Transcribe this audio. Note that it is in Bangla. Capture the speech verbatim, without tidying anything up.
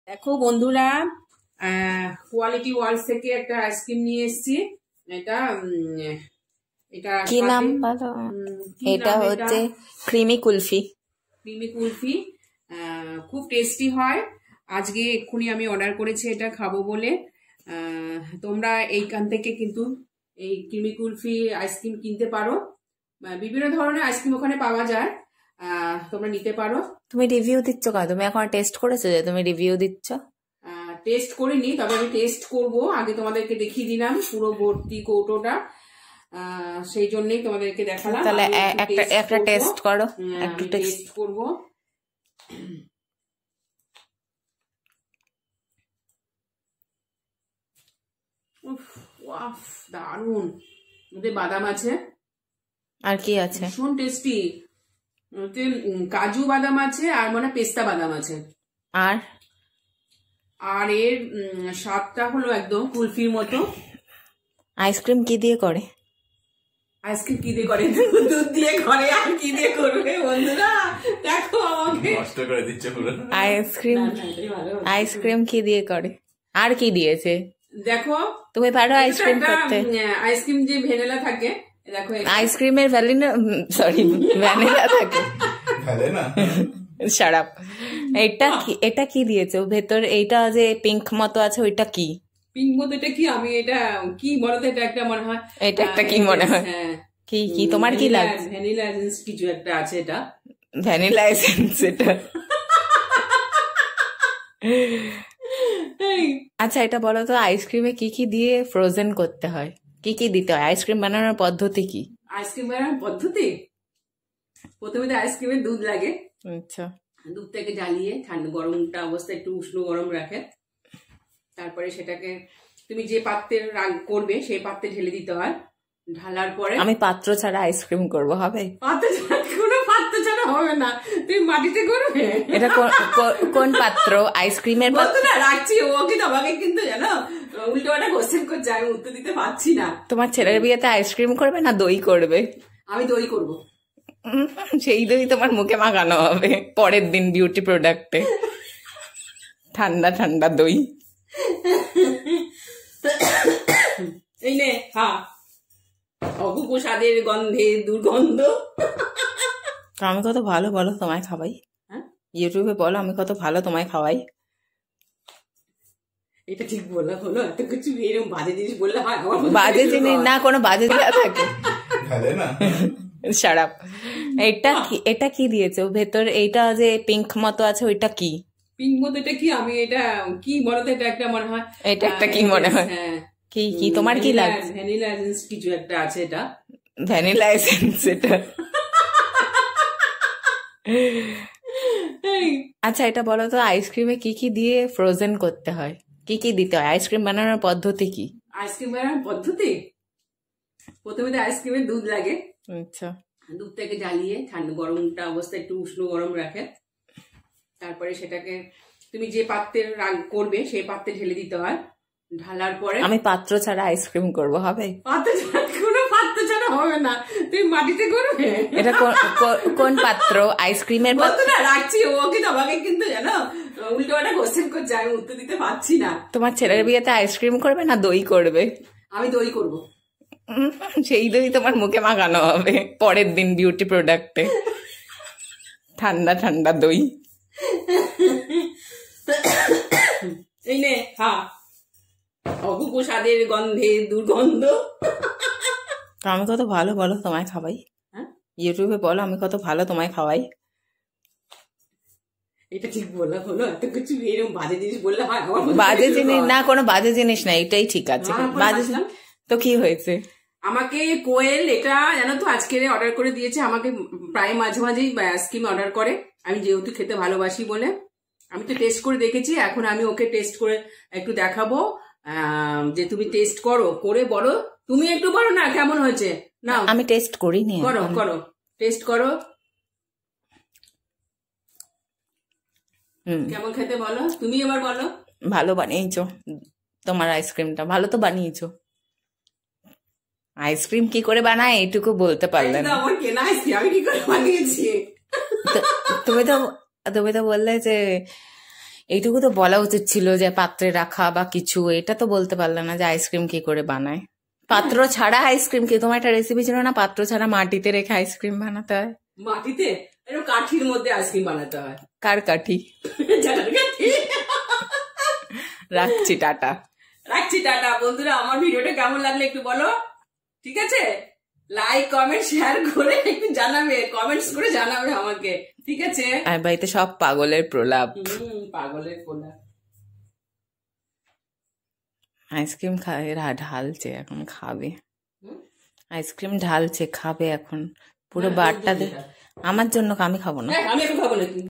দেখো বন্ধুরা, কোয়ালিটি ওয়ার্ল্ড থেকে একটা আইসক্রিম নিয়ে এসেছি। এটা এটা কি নাম বলো? এটা হচ্ছে ক্রিমি কুলফি। ক্রিমি কুলফি খুব টেস্টি হয়। আজকে এক্ষুনি আমি অর্ডার করেছি এটা খাবো বলে। তোমরা এইখান থেকে কিন্তু এই ক্রিমি কুলফি আইসক্রিম কিনতে পারো। বিভিন্ন ধরনের আইসক্রিম ওখানে পাওয়া যায়, তোমরা নিতে পারো। তুমি রিভিউ দিচ্ছ কেন? তুমি এখন টেস্ট করেছো যে তুমি রিভিউ দিচ্ছ? টেস্ট করিনি, তবে আমি টেস্ট করব। আগে তোমাদেরকে দেখিয়ে দিলাম পুরো ভর্তি কৌটোটা, সেই জন্যই তোমাদেরকে দেখালাম। তাহলে একটা একটা টেস্ট করো, একটু টেস্ট করব। উফ, দারুন। ওতে বাদাম আছে, আর কি আছে? ভীষণ টেস্টি। ওতে কাজু বাদাম আছে আর মানে পেস্তা বাদাম আছে। আর আর এর স্বাদটা হলো একদম কুলফির মতো। আইসক্রিম কি দিয়ে করে? আইসক্রিম কি দিয়ে করে? দুধ দিয়ে করে, আর কি দিয়ে করবে বন্ধুরা? দেখো আমাকে নষ্ট করে দিচ্ছে পুরো। আইসক্রিম আইসক্রিম কি দিয়ে করে? আর কি দিয়েছে দেখো? তুমি পারো আইসক্রিম করতে? আইসক্রিম যে ভ্যানিলা থাকে, দেখো আইসক্রিমের ভ্যানিলা সরি ভ্যানিলা থাকে ভ্যানিলা শারাপ। এটা কি এটা কি দিয়েছে ভেতর? এইটা যে পিঙ্ক মতো আছে ওইটা কি? পিঙ্ক মতো এটা কি? আমি এটা কি বলতো, এটা একটা মনে হয়, এটা একটা কি মনে হয়? কি কি তোমার কি লাগছে? ভ্যানিলা এসেন্স কিছু একটা আছে। এটা ভ্যানিলা এসেন্স এটা? আচ্ছা এটা বলো তো, আইসক্রিমে কি কি দিয়ে ফ্রোজেন করতে হয়? কি কি দিতে হয়? আইসক্রিম বানানোর পদ্ধতি কি? আইসক্রিম বানানোর পদ্ধতি, প্রথমে তো আইসক্রিমের দুধ লাগে। আচ্ছা, দুধটাকে জ্বালিয়ে ঠান্ডা গরমটা অবস্থায় একটু উষ্ণ গরম রাখে। তারপরে সেটাকে তুমি যে পাত্রে করবে সেই পাত্রে ঢেলে দিতে হয়। ঢালার পরে আমি পাত্র ছাড়া আইসক্রিম করবো, হবে? পাত্র ছাড়া কোনো পাত্র ছাড়া হবে না, তুমি মাটিতে করবে। এটা কোন পাত্র? আইসক্রিমের পাত্র না, রাখছি। ও কিন্তু আমাকে কিন্তু জানো উল্টো পাল্টা কোশ্চেন করছে, আমি উত্তর দিতে পারছি না। তোমার ছেলের বিয়েতে আইসক্রিম করবে না দই করবে? আমি দই করবো। সেই দই তোমার মুখে মাখানো হবে পরের দিন বিউটি প্রোডাক্টে, ঠান্ডা ঠান্ডা দই। এই নে খা, অপূর্ব স্বাদের গন্ধে দুর্গন্ধ। আমি কত ভালো বলো তোমায় খাওয়াই, ইউটিউবে বলো আমি কত ভালো তোমায় খাওয়াই। এটা ঠিক বললা হলো? এত কিছু এরকম বাজে জিনিস বললে হয়? বাজে জিনিস না, কোনো বাজে জিনিস থাকে শারাপ। এটা কি এটা কি দিয়েছে ভেতর? এইটা যে পিঙ্ক মতো আছে ওইটা কি? পিঙ্ক মতো এটা কি? আমি এটা কি বলতো, এটা একটা মনে হয়, এটা একটা কি মনে হয়? কি কি তোমার কি লাগছে? ভ্যানিলা এসেন্স কিছু একটা আছে। এটা ভ্যানিলা এসেন্স এটা? আচ্ছা এটা বলো তো, আইসক্রিমে কি কি দিয়ে ফ্রোজেন করতে হয়? কি কি দিতে হয়? আইসক্রিম বানানোর পদ্ধতি কি? আইসক্রিম বানানোর পদ্ধতি, প্রথমে তো আইসক্রিমের দুধ লাগে। আচ্ছা, দুধটাকে জ্বালিয়ে ঠান্ডা গরমটা অবস্থায় একটু উষ্ণ গরম রাখে। তারপরে সেটাকে তুমি যে পাত্রে করবে সেই পাত্রে ঢেলে দিতে হয়। ঢালার পরে আমি পাত্র ছাড়া আইসক্রিম করবো, হবে? পাত্র ছাড়া কোনো পাত্র ছাড়া হবে না, তুমি মাটিতে করবে। এটা কোন পাত্র? আইসক্রিমের পাত্র? না, রাখছি। ও কিন্তু আমাকে কিন্তু জানো উল্টো পাল্টা কোশ্চেন করছে, আমি উত্তর দিতে পারছি না। তোমার ছেলের বিয়েতে আইসক্রিম করবে না দই করবে? আমি দই করবো। সেই দই তোমার মুখে মাখানো হবে পরের দিন বিউটি প্রোডাক্টে, ঠান্ডা ঠান্ডা দই। এই নে খা, অপূর্ব স্বাদের গন্ধে দুর্গন্ধ। আমি কত ভালো বলো তোমায় খাওয়াই, ইউটিউবে বলো আমি কত ভালো তোমায় খাওয়াই। এটা ঠিক বললা হলো? এত কিছু এরকম বাজে জিনিস বললে হয়? বাজে জিনিস না, কোনো বাজে জিনিস না, এটাই ঠিক আছে। বাজে তো কি হয়েছে? আমাকে কোয়েল এটা জানো তো আজকে অর্ডার করে দিয়েছে। আমাকে প্রায় মাঝে মাঝেই আইসক্রিম অর্ডার করে, আমি যেহেতু খেতে ভালোবাসি বলে। আমি তো টেস্ট করে দেখেছি, এখন আমি ওকে টেস্ট করে একটু দেখাবো। যে তুমি টেস্ট করো, করে বলো। তুমি একটু বলো না কেমন হয়েছে। না আমি টেস্ট করিনি। করো করো টেস্ট করো, কেমন খেতে বলো। তুমি এবার বলো। ভালো বানিয়েছো, তোমার আইসক্রিমটা ভালো তো বানিয়েছো। আইসক্রিম কি করে বানায় এইটুকু বলতে পারলে না। আমার কেনা আইসক্রিম, আমি কি করে বানিয়েছি? তুমি তো তুমি তো বললে যে এইটুকু তো বলা উচিত ছিল যে পাত্রে রাখা বা কিছু, এটা তো বলতে পারলে না যে আইসক্রিম কি করে বানায়। পাত্র ছাড়া আইসক্রিম কি, তোমার একটা রেসিপি ছিল না পাত্র ছাড়া মাটিতে রেখে আইসক্রিম বানাতে হয়? মাটিতে এরকম কাঠির মধ্যে আইসক্রিম বানাতে হয়। কার কাঠি? রাখছি, টাটা। রাখছি, টাটা। বন্ধুরা, আমার ভিডিওটা কেমন লাগলো একটু বলো, ঠিক আছে? লাইক কমেন্ট শেয়ার করে একটু জানাবে, কমেন্টস করে জানাবে আমাকে, ঠিক আছে? আর বাড়িতে সব পাগলের প্রলাপ। হুম, পাগলের প্রলাপ। আইসক্রিম খায়, ঢালছে এখন, খাবে আইসক্রিম, ঢালছে খাবে এখন পুরো বারটা। আমার জন্য, আমি খাবো না। আমি এখন খাবো নাকি?